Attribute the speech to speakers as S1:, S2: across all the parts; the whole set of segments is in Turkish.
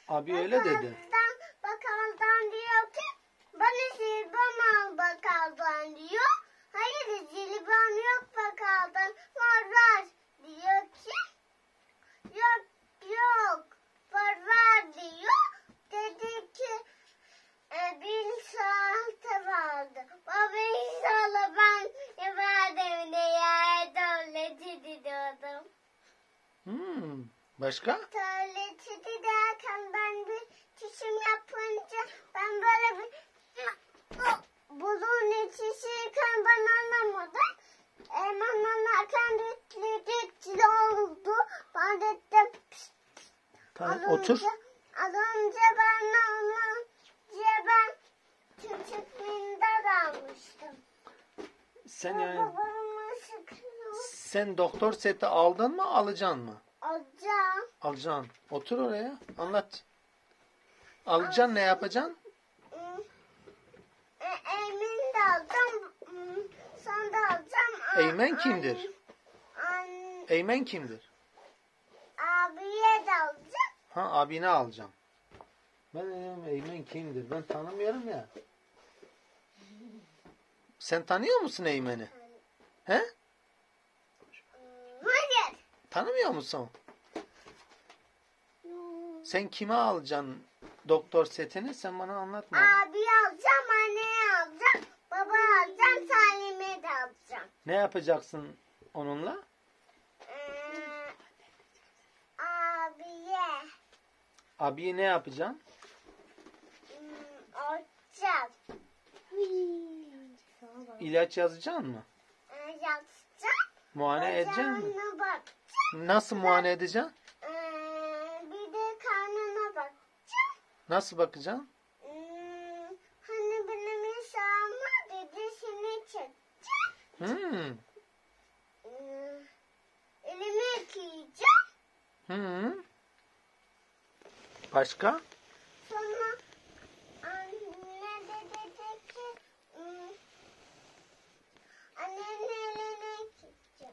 S1: Abi öyle dedi.
S2: Bakkaldan diyor ki bana jelibon al bakkaldan diyor. Hayır jelibon yok bakkaldan. Var diyor ki yok var diyor. Dedi ki bir saate vardı. Baba inşallah ben evde tuvaleti diyordum.
S1: Başka?
S2: Tuvaleti derken ben bir çişim yapınca ben böyle bir bulun içişirken ben anlamadım. Hemen anlarken bir oldu. Ben dedim
S1: Tamam, otur.
S2: Az önce ben küçüklüğümde almıştım.
S1: Sen yani sen doktor seti aldın mı, alacaksın mı?
S2: Alacağım.
S1: Alacaksın. Otur oraya. Anlat. Alacaksın, ne yapacaksın?
S2: Emin de alacağım. Sen de alacağım.
S1: Eymen kimdir? Eymen kimdir?
S2: Abiye de alacağım.
S1: Ha, abine alacağım. Ben Eymen kimdir? Ben tanımıyorum ya. Sen tanıyor musun Eymen'i? He?
S2: Hayır.
S1: Tanımıyor musun? Sen kime alacaksın doktor setini? Sen bana anlatma.
S2: Abi alacağım, anneye alacağım, baba alacağım, Salim'e de alacağım.
S1: Ne yapacaksın onunla?
S2: Abiye.
S1: Abiye ne yapacaksın?
S2: Alacağım.
S1: İlaç yazacaksın mı?
S2: Yazacağım.
S1: Muayene edeceksin mi?
S2: Ocağına bakacağım.
S1: Nasıl muayene edeceksin?
S2: Bir de karnına bakacağım.
S1: Nasıl bakacaksın?
S2: Hani benim inşallah dedesini çekeceğim. Elimi yıkayacağım.
S1: Başka?
S2: Sonra anne de dedi ki annenin elini yıkayacağım.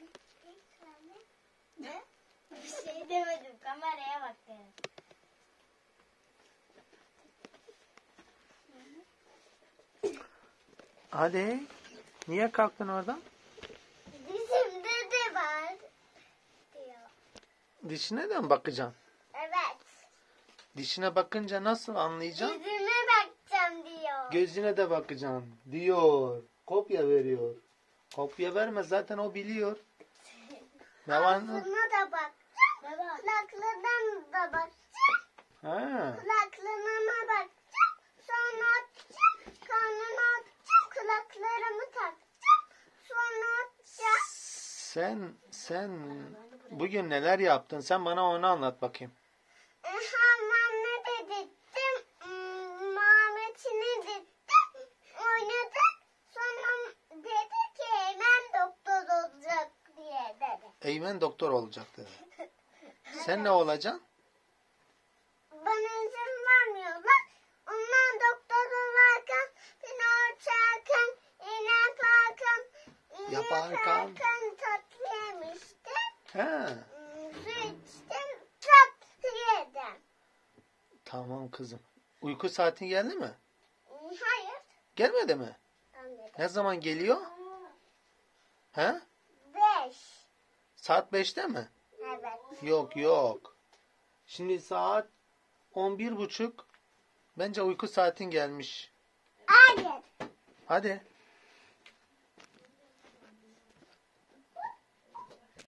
S2: Ne? Bir şey demedim. Kameraya baktım.
S1: Hadi. Niye kalktın oradan?
S2: Dişimde de var diyor.
S1: Dişine de mi bakacaksın?
S2: Evet.
S1: Dişine bakınca nasıl anlayacaksın?
S2: Yüzüme bakacağım diyor.
S1: Gözüne de bakacaksın diyor. Kopya veriyor. Kopya verme, zaten o biliyor.
S2: Ağzına da bakacağım. Kulaklarına da bakacağım.
S1: Ha.
S2: Kulaklarına bakacağım. Sonra atacağım. Karnına atacağım. Kulaklarımı takacağım. Sonra atacağım.
S1: Sen bugün neler yaptın? Sen bana onu anlat bakayım.
S2: Hamamla da dittim. Muhammed'ini dittim. Oynadık. Sonra dedi ki Eymen doktor olacak diye dedi.
S1: Eymen doktor olacak dedi. Sen ne olacaksın?
S2: Bana izin vermiyorlar. Onlar doktor olarken, beni uçarken, yaparken tatlı yemiştim.
S1: He.
S2: Su içtim, tatlı yedim.
S1: Tamam kızım. Uyku saatin geldi mi?
S2: Hayır.
S1: Gelmedi mi?
S2: Anladım.
S1: Ne zaman geliyor? He?
S2: 5.
S1: Saat 5'te mi?
S2: Evet.
S1: Yok. Şimdi saat 11.30. Bence uyku saatin gelmiş.
S2: Hayır.
S1: Hadi.